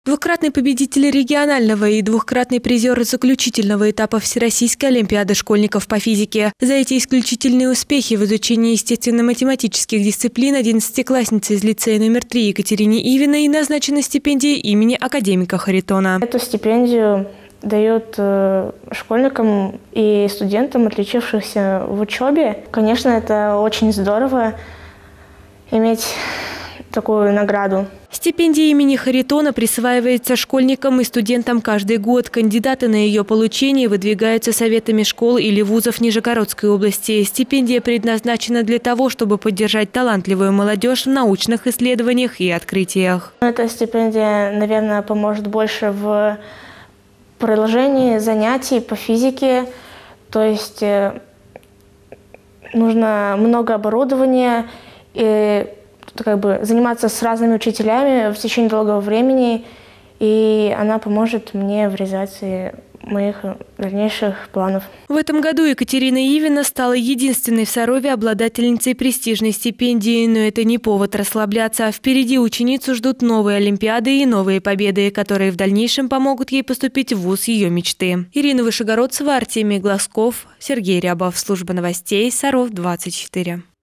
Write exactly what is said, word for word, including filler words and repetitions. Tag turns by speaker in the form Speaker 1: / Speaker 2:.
Speaker 1: Двукратный победитель регионального и двухкратный призер заключительного этапа Всероссийской олимпиады школьников по физике. За эти исключительные успехи в изучении естественно-математических дисциплин одиннадцатикласснице из лицея номер три Екатерине Ивиной назначена стипендия имени академика Харитона.
Speaker 2: Эту стипендию дают школьникам и студентам, отличившихся в учебе. Конечно, это очень здорово иметь такую награду.
Speaker 1: Стипендия имени Харитона присваивается школьникам и студентам каждый год. Кандидаты на ее получение выдвигаются советами школ или вузов Нижегородской области. Стипендия предназначена для того, чтобы поддержать талантливую молодежь в научных исследованиях и открытиях.
Speaker 2: Эта стипендия, наверное, поможет больше в продолжении занятий по физике. То есть нужно много оборудования и как бы заниматься с разными учителями в течение долгого времени, и она поможет мне в реализации моих дальнейших планов.
Speaker 1: В этом году Екатерина Ивина стала единственной в Сарове обладательницей престижной стипендии, но это не повод расслабляться. Впереди ученицу ждут новые олимпиады и новые победы, которые в дальнейшем помогут ей поступить в вуз ее мечты. Ирина Вышегородцева, Артемий Глазков, Сергей Рябов. Служба новостей Саров двадцать четыре.